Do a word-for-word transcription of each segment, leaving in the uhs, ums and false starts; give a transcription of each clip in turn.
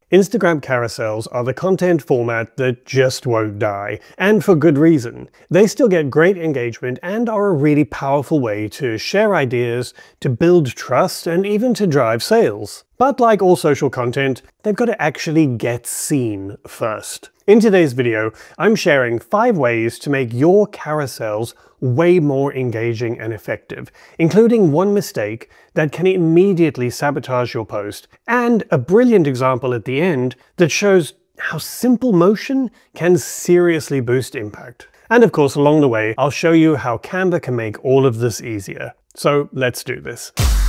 Instagram carousels are the content format that just won't die, and for good reason. They still get great engagement and are a really powerful way to share ideas, to build trust, and even to drive sales. But like all social content, they've got to actually get seen first. In today's video, I'm sharing five ways to make your carousels way more engaging and effective, including one mistake that can immediately sabotage your post, and a brilliant example at the end that shows how simple motion can seriously boost impact. And of course, along the way, I'll show you how Canva can make all of this easier. So let's do this.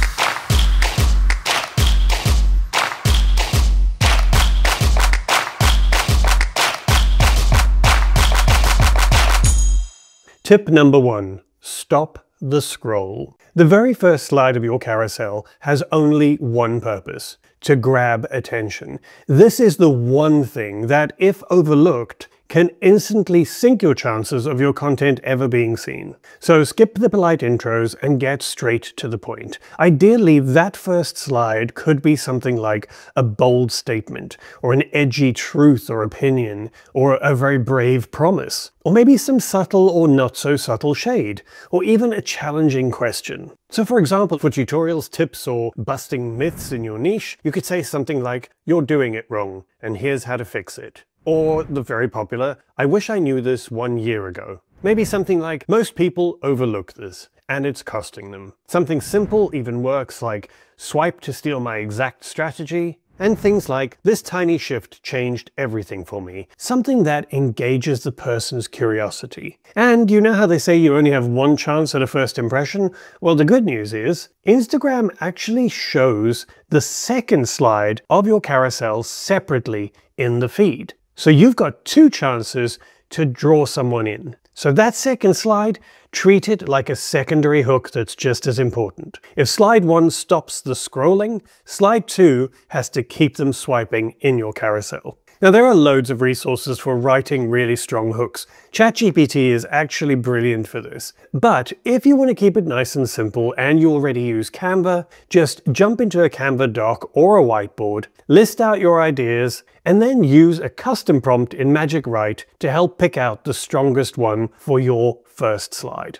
Tip number one, stop the scroll. The very first slide of your carousel has only one purpose: to grab attention. This is the one thing that, if overlooked, can instantly sink your chances of your content ever being seen. So skip the polite intros and get straight to the point. Ideally, that first slide could be something like a bold statement, or an edgy truth or opinion, or a very brave promise, or maybe some subtle or not so subtle shade, or even a challenging question. So for example, for tutorials, tips, or busting myths in your niche, you could say something like, "You're doing it wrong, and here's how to fix it." Or the very popular, "I wish I knew this one year ago." Maybe something like, "Most people overlook this, and it's costing them." Something simple even works, like, "Swipe to steal my exact strategy." And things like, "This tiny shift changed everything for me." Something that engages the person's curiosity. And you know how they say you only have one chance at a first impression? Well, the good news is, Instagram actually shows the second slide of your carousel separately in the feed. So you've got two chances to draw someone in. So that second slide, treat it like a secondary hook that's just as important. If slide one stops the scrolling, slide two has to keep them swiping in your carousel. Now, there are loads of resources for writing really strong hooks. ChatGPT is actually brilliant for this. But if you want to keep it nice and simple and you already use Canva, just jump into a Canva doc or a whiteboard, list out your ideas, and then use a custom prompt in Magic Write to help pick out the strongest one for your first slide.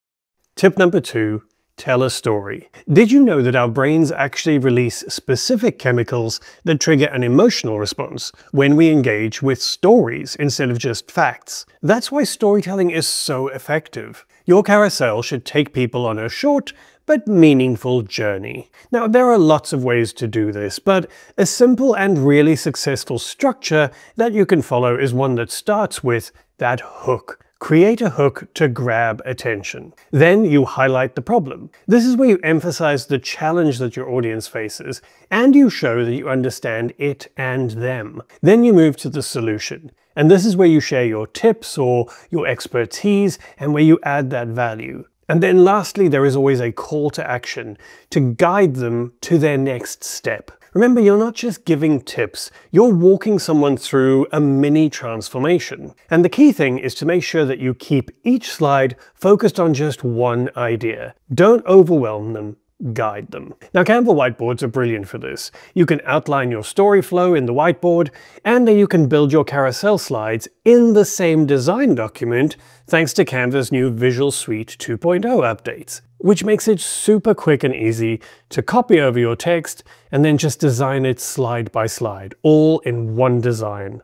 Tip number two. Tell a story. Did you know that our brains actually release specific chemicals that trigger an emotional response when we engage with stories instead of just facts? That's why storytelling is so effective. Your carousel should take people on a short but meaningful journey. Now, there are lots of ways to do this, but a simple and really successful structure that you can follow is one that starts with that hook. Create a hook to grab attention. Then you highlight the problem. This is where you emphasize the challenge that your audience faces, and you show that you understand it and them. Then you move to the solution. And this is where you share your tips or your expertise and where you add that value. And then lastly, there is always a call to action to guide them to their next step. Remember, you're not just giving tips, you're walking someone through a mini transformation. And the key thing is to make sure that you keep each slide focused on just one idea. Don't overwhelm them. Guide them. Now, Canva whiteboards are brilliant for this. You can outline your story flow in the whiteboard, and then you can build your carousel slides in the same design document thanks to Canva's new Visual Suite two point oh updates, which makes it super quick and easy to copy over your text and then just design it slide by slide, all in one design.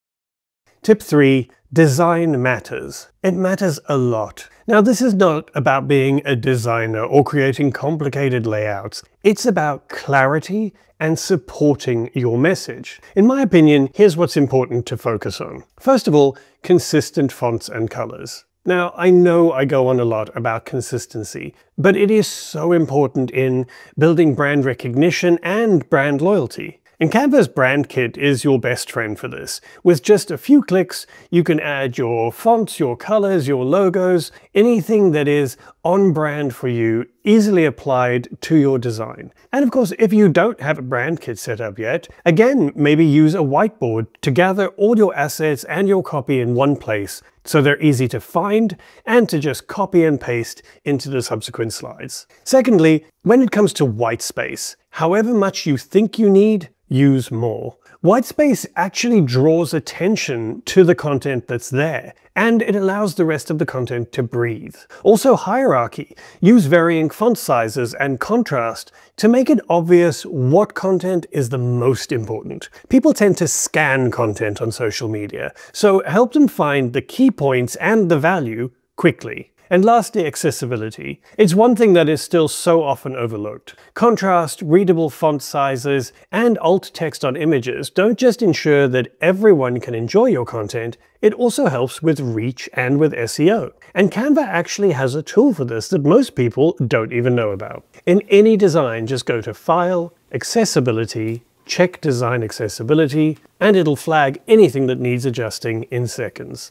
Tip three. Design matters. It matters a lot. Now, this is not about being a designer or creating complicated layouts. It's about clarity and supporting your message. In my opinion, here's what's important to focus on. First of all, consistent fonts and colors. Now, I know I go on a lot about consistency, but it is so important in building brand recognition and brand loyalty. And Canva's brand kit is your best friend for this. With just a few clicks, you can add your fonts, your colors, your logos, anything that is on brand for you, easily applied to your design. And of course, if you don't have a brand kit set up yet, again, maybe use a whiteboard to gather all your assets and your copy in one place, so they're easy to find and to just copy and paste into the subsequent slides. Secondly, when it comes to white space, however much you think you need, use more. White space actually draws attention to the content that's there, and it allows the rest of the content to breathe. Also hierarchy. Use varying font sizes and contrast to make it obvious what content is the most important. People tend to scan content on social media, so help them find the key points and the value quickly. And lastly, accessibility. It's one thing that is still so often overlooked. Contrast, readable font sizes, and alt text on images don't just ensure that everyone can enjoy your content, it also helps with reach and with S E O. And Canva actually has a tool for this that most people don't even know about. In any design, just go to File, Accessibility, check Design Accessibility, and it'll flag anything that needs adjusting in seconds.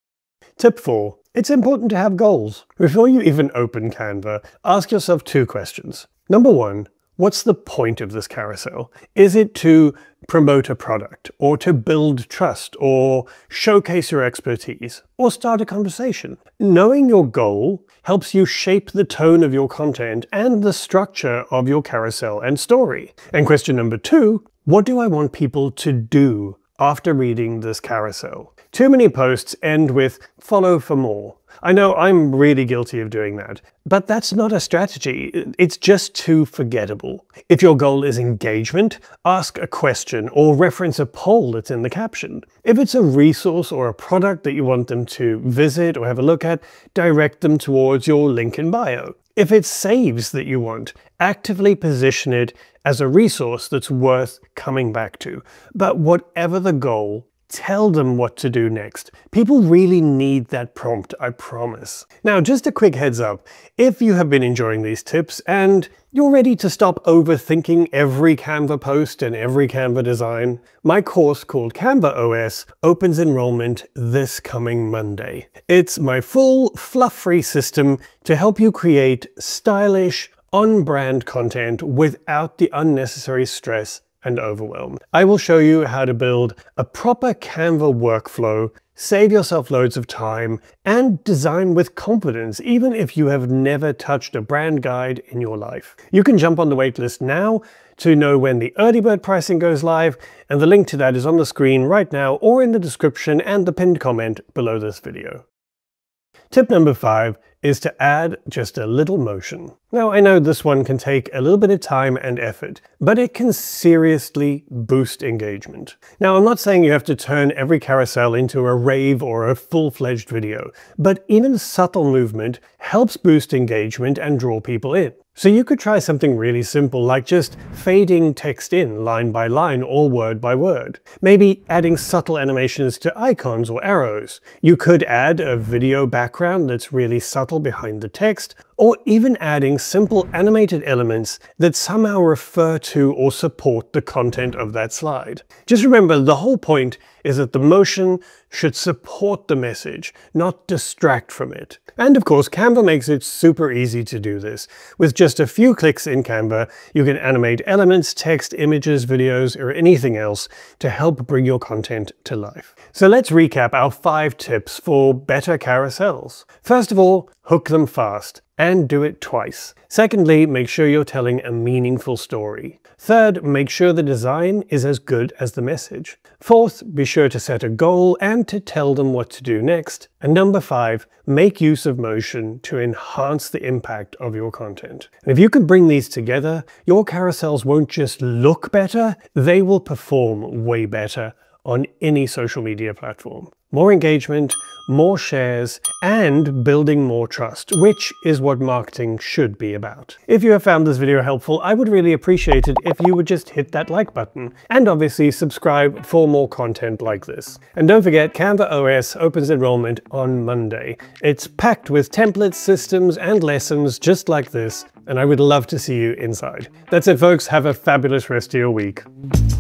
Tip four. It's important to have goals. Before you even open Canva, ask yourself two questions. Number one, what's the point of this carousel? Is it to promote a product, or to build trust, or showcase your expertise, or start a conversation? Knowing your goal helps you shape the tone of your content and the structure of your carousel and story. And question number two, what do I want people to do after reading this carousel? Too many posts end with "follow for more." I know I'm really guilty of doing that, but that's not a strategy. It's just too forgettable. If your goal is engagement, ask a question or reference a poll that's in the caption. If it's a resource or a product that you want them to visit or have a look at, direct them towards your link in bio. If it's saves that you want, actively position it as a resource that's worth coming back to. But whatever the goal, tell them what to do next. People really need that prompt, I promise. Now, just a quick heads up. If you have been enjoying these tips and you're ready to stop overthinking every Canva post and every Canva design, my course called CanvaOS opens enrollment this coming Monday. It's my full, fluff-free system to help you create stylish, on-brand content without the unnecessary stress and overwhelm. I will show you how to build a proper Canva workflow, save yourself loads of time, and design with confidence even if you have never touched a brand guide in your life. You can jump on the waitlist now to know when the early bird pricing goes live, and the link to that is on the screen right now or in the description and the pinned comment below this video. Tip number five is to add just a little motion. Now, I know this one can take a little bit of time and effort, but it can seriously boost engagement. Now, I'm not saying you have to turn every carousel into a rave or a full-fledged video, but even subtle movement helps boost engagement and draw people in. So you could try something really simple like just fading text in line by line or word by word. Maybe adding subtle animations to icons or arrows. You could add a video background that's really subtle behind the text, or even adding simple animated elements that somehow refer to or support the content of that slide. Just remember, the whole point is that the motion should support the message, not distract from it. And of course, Canva makes it super easy to do this. With just a few clicks in Canva, you can animate elements, text, images, videos, or anything else to help bring your content to life. So let's recap our five tips for better carousels. First of all, hook them fast, and do it twice. Secondly, make sure you're telling a meaningful story. Third, make sure the design is as good as the message. Fourth, be sure to set a goal and to tell them what to do next. And number five, make use of motion to enhance the impact of your content. And if you can bring these together, your carousels won't just look better, they will perform way better on any social media platform. More engagement, more shares, and building more trust, which is what marketing should be about. If you have found this video helpful, I would really appreciate it if you would just hit that like button, and obviously subscribe for more content like this. And don't forget, CanvaOS opens enrollment on Monday. It's packed with templates, systems, and lessons just like this, and I would love to see you inside. That's it, folks. Have a fabulous rest of your week.